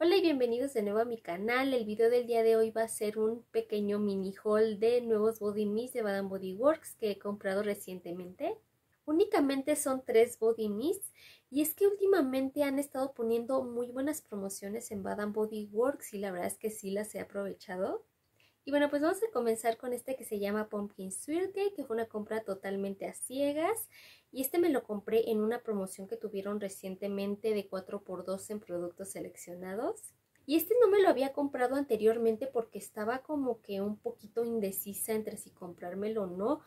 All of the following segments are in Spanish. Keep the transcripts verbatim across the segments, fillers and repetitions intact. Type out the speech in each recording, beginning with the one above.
Hola y bienvenidos de nuevo a mi canal. El video del día de hoy va a ser un pequeño mini haul de nuevos body mist de Bath and Body Works que he comprado recientemente. Únicamente son tres body mists y es que últimamente han estado poniendo muy buenas promociones en Bath and Body Works y la verdad es que sí las he aprovechado. Y bueno, pues vamos a comenzar con este que se llama Pumpkin Swirl, que fue una compra totalmente a ciegas. Y este me lo compré en una promoción que tuvieron recientemente de cuatro por dos en productos seleccionados. Y este no me lo había comprado anteriormente porque estaba como que un poquito indecisa entre si comprármelo o no.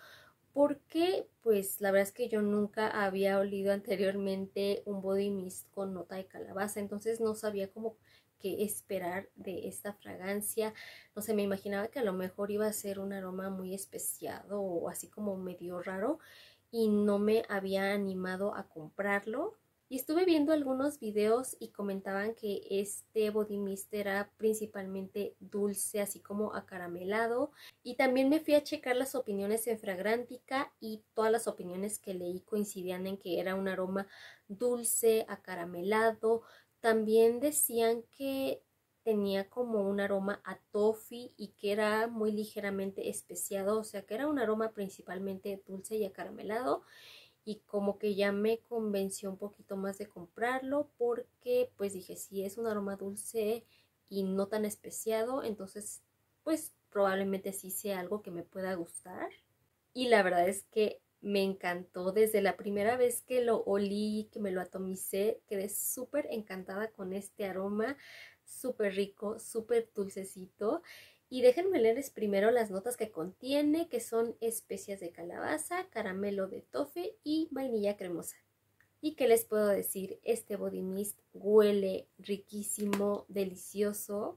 Porque pues la verdad es que yo nunca había olido anteriormente un body mist con nota de calabaza. Entonces no sabía cómo qué esperar de esta fragancia. No sé, me imaginaba que a lo mejor iba a ser un aroma muy especiado o así como medio raro y no me había animado a comprarlo. Y estuve viendo algunos videos y comentaban que este body mist era principalmente dulce, así como acaramelado. Y también me fui a checar las opiniones en Fragrantica y todas las opiniones que leí coincidían en que era un aroma dulce, acaramelado. También decían que tenía como un aroma a toffee y que era muy ligeramente especiado, o sea que era un aroma principalmente dulce y acaramelado. Y como que ya me convenció un poquito más de comprarlo porque pues dije, si es un aroma dulce y no tan especiado, entonces pues probablemente sí sea algo que me pueda gustar. Y la verdad es que me encantó. Desde la primera vez que lo olí, que me lo atomicé, quedé súper encantada con este aroma, súper rico, súper dulcecito. Y déjenme leerles primero las notas que contiene, que son especias de calabaza, caramelo de toffee y vainilla cremosa. ¿Y qué les puedo decir? Este body mist huele riquísimo, delicioso.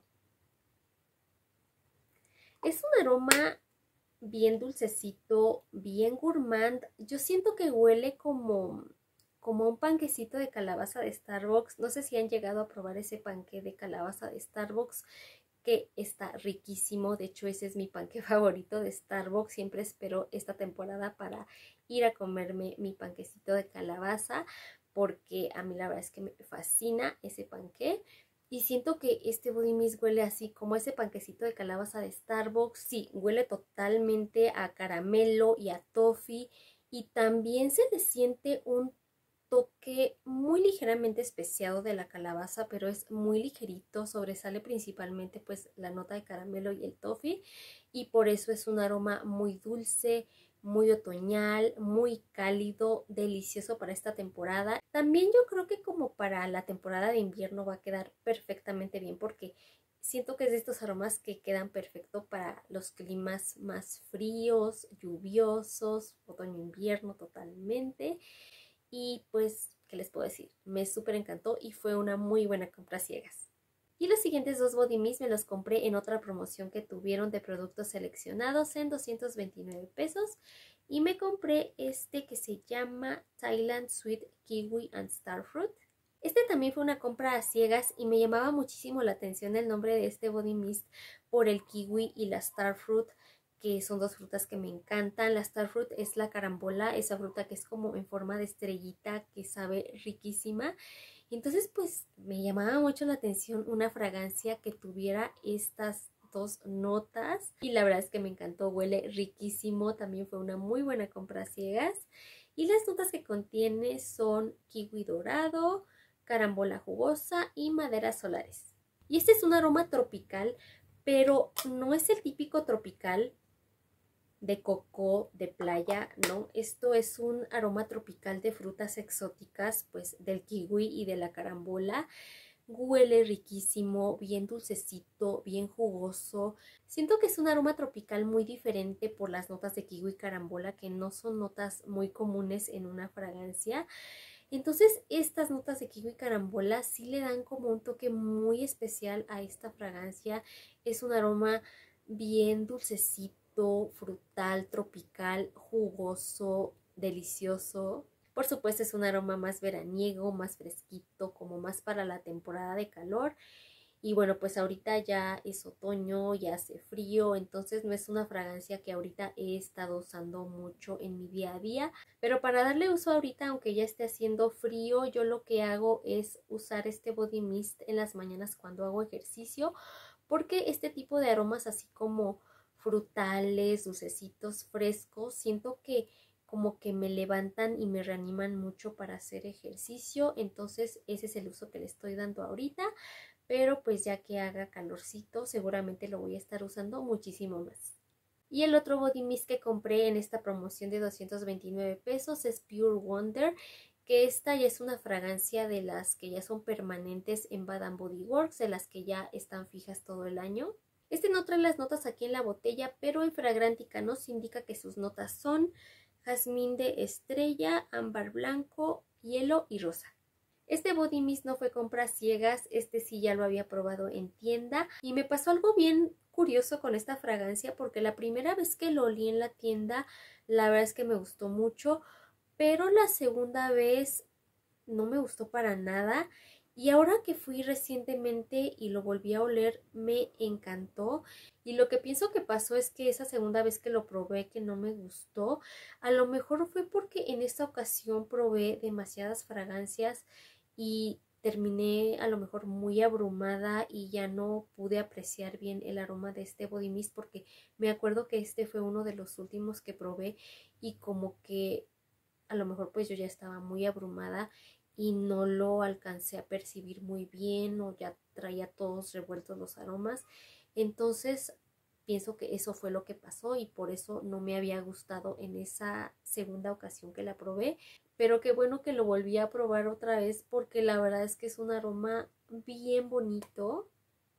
Es un aroma bien dulcecito, bien gourmand. Yo siento que huele como, como un panquecito de calabaza de Starbucks. No sé si han llegado a probar ese panque de calabaza de Starbucks, que está riquísimo. De hecho, ese es mi panque favorito de Starbucks. Siempre espero esta temporada para ir a comerme mi panquecito de calabaza, porque a mí la verdad es que me fascina ese panque. Y siento que este body mist huele así como ese panquecito de calabaza de Starbucks. Sí, huele totalmente a caramelo y a toffee. Y también se le siente un toque muy ligeramente especiado de la calabaza, pero es muy ligerito. Sobresale principalmente pues la nota de caramelo y el toffee. Y por eso es un aroma muy dulce, muy otoñal, muy cálido, delicioso para esta temporada. También yo creo que como para la temporada de invierno va a quedar perfectamente bien porque siento que es de estos aromas que quedan perfecto para los climas más fríos, lluviosos, otoño-invierno totalmente. Y pues, ¿qué les puedo decir? Me súper encantó y fue una muy buena compra ciegas. Y los siguientes dos body mist me los compré en otra promoción que tuvieron de productos seleccionados en doscientos veintinueve pesos. Y me compré este que se llama Thailand Sweet Kiwi and Starfruit. Este también fue una compra a ciegas y me llamaba muchísimo la atención el nombre de este body mist por el kiwi y la starfruit, que son dos frutas que me encantan. La starfruit es la carambola, esa fruta que es como en forma de estrellita, que sabe riquísima. Entonces pues me llamaba mucho la atención una fragancia que tuviera estas dos notas y la verdad es que me encantó, huele riquísimo, también fue una muy buena compra a ciegas. Y las notas que contiene son kiwi dorado, carambola jugosa y maderas solares. Y este es un aroma tropical, pero no es el típico tropical de coco, de playa, no. Esto es un aroma tropical de frutas exóticas, pues del kiwi y de la carambola. Huele riquísimo, bien dulcecito, bien jugoso. Siento que es un aroma tropical muy diferente por las notas de kiwi y carambola, que no son notas muy comunes en una fragancia. Entonces estas notas de kiwi y carambola sí le dan como un toque muy especial a esta fragancia. Es un aroma bien dulcecito, frutal, tropical, jugoso, delicioso. Por supuesto es un aroma más veraniego, más fresquito, como más para la temporada de calor. Y bueno, pues ahorita ya es otoño, ya hace frío, entonces no es una fragancia que ahorita he estado usando mucho en mi día a día. Pero para darle uso ahorita, aunque ya esté haciendo frío, yo lo que hago es usar este body mist en las mañanas cuando hago ejercicio, porque este tipo de aromas así como frutales, dulcecitos, frescos, siento que como que me levantan y me reaniman mucho para hacer ejercicio. Entonces ese es el uso que le estoy dando ahorita, pero pues ya que haga calorcito seguramente lo voy a estar usando muchísimo más. Y el otro body mist que compré en esta promoción de doscientos veintinueve pesos es Pure Wonder, que esta ya es una fragancia de las que ya son permanentes en Bath and Body Works, de las que ya están fijas todo el año. Este no trae las notas aquí en la botella, pero en Fragrantica nos indica que sus notas son jazmín de estrella, ámbar blanco, hielo y rosa. Este body mist no fue compra ciegas, este sí ya lo había probado en tienda y me pasó algo bien curioso con esta fragancia, porque la primera vez que lo olí en la tienda la verdad es que me gustó mucho, pero la segunda vez no me gustó para nada. Y ahora que fui recientemente y lo volví a oler, me encantó. Y lo que pienso que pasó es que esa segunda vez que lo probé que no me gustó, a lo mejor fue porque en esta ocasión probé demasiadas fragancias y terminé a lo mejor muy abrumada y ya no pude apreciar bien el aroma de este body mist, porque me acuerdo que este fue uno de los últimos que probé y como que a lo mejor pues yo ya estaba muy abrumada y no lo alcancé a percibir muy bien, o ya traía todos revueltos los aromas. Entonces pienso que eso fue lo que pasó y por eso no me había gustado en esa segunda ocasión que la probé. Pero qué bueno que lo volví a probar otra vez, porque la verdad es que es un aroma bien bonito.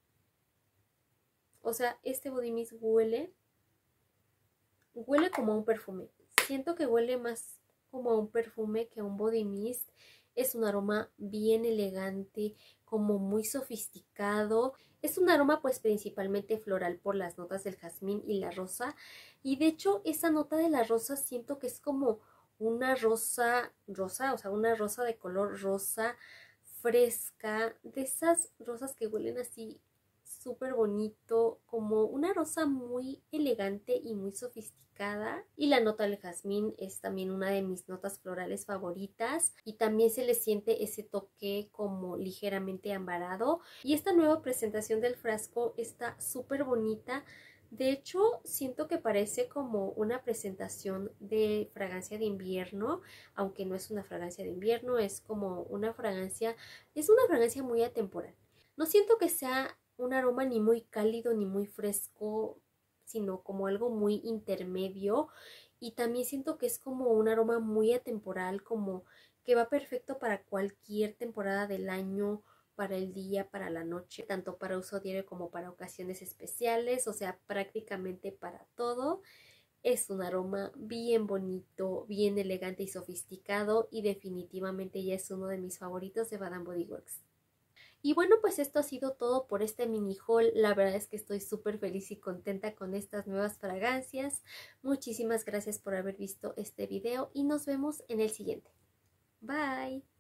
O sea, este body mist huele, huele como a un perfume. Siento que huele más como a un perfume que a un body mist. Es un aroma bien elegante, como muy sofisticado. Es un aroma pues principalmente floral por las notas del jazmín y la rosa. Y de hecho esa nota de la rosa siento que es como una rosa, rosa, o sea, una rosa de color rosa fresca, de esas rosas que huelen así súper bonito, como una rosa muy elegante y muy sofisticada. Y la nota del jazmín es también una de mis notas florales favoritas y también se le siente ese toque como ligeramente ambarado. Y esta nueva presentación del frasco está súper bonita. De hecho, siento que parece como una presentación de fragancia de invierno, aunque no es una fragancia de invierno, es como una fragancia, es una fragancia muy atemporal. No siento que sea un aroma ni muy cálido ni muy fresco, sino como algo muy intermedio. Y también siento que es como un aroma muy atemporal, como que va perfecto para cualquier temporada del año, para el día, para la noche, tanto para uso diario como para ocasiones especiales, o sea, prácticamente para todo. Es un aroma bien bonito, bien elegante y sofisticado, y definitivamente ya es uno de mis favoritos de Bath and Body Works. Y bueno, pues esto ha sido todo por este mini haul. La verdad es que estoy súper feliz y contenta con estas nuevas fragancias. Muchísimas gracias por haber visto este video y nos vemos en el siguiente. Bye.